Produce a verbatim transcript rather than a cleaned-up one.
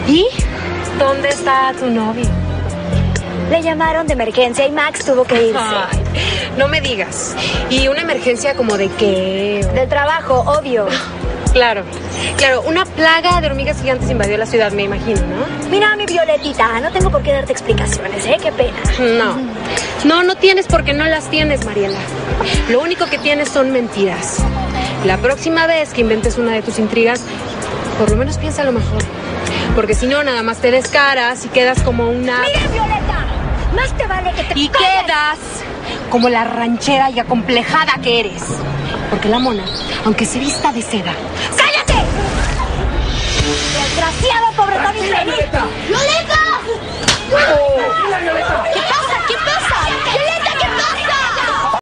¿Y dónde está tu novio? Le llamaron de emergencia y Max tuvo que irse. Ay, no me digas. ¿Y una emergencia como de qué? Del trabajo, obvio. Claro, claro, una plaga de hormigas gigantes invadió la ciudad, me imagino, ¿no? Mira, mi Violetita, no tengo por qué darte explicaciones, ¿eh? Qué pena. No, no, no tienes porque no las tienes, Mariela. Lo único que tienes son mentiras. La próxima vez que inventes una de tus intrigas, por lo menos piénsalo mejor. Porque si no, nada más te descaras y quedas como una... ¡Mira, Violeta! Más te vale que te... Y quedas como la ranchera y acomplejada que eres. Porque la mona, aunque se vista de seda... ¡Cállate! ¡Desgraciado, pobretón infeliz! ¡Violeta! ¡Violeta! ¿Qué pasa?